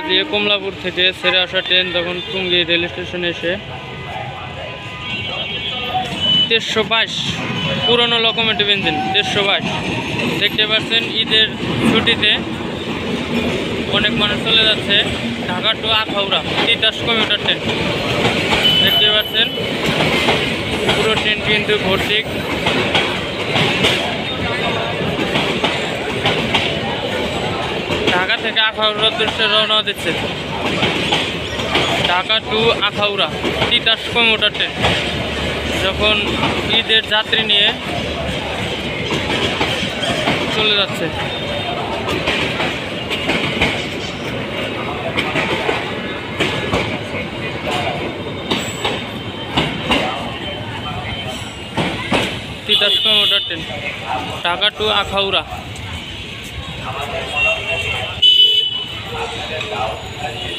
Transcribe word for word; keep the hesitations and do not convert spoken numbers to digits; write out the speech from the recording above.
দিয়ে কমলাপুর থেকে ছেড়ে আসা ট্রেন তখন টুঙ্গি রেল স্টেশনে এসে তেরোশো বাইশ পুরনো লোকোমোটিভ ইঞ্জিন তেরোশো বাইশ দেখতে পাচ্ছেন। ঈদের ছুটিতে অনেক মানুষ চলে যাচ্ছে Dhaka to Akhaura Titas commuter train দেখতে পাচ্ছেন। পুরো ট্রেন কিন্তু ভর্তি। ঢাকা থেকে আখাউড়ার উদ্দেশ্যে রওনা দিচ্ছে Dhaka to Akhaura Titas commuter train. যখন ঈদের যাত্রী নিয়ে চলে যাচ্ছে Titas commuter train Dhaka to Akhaura.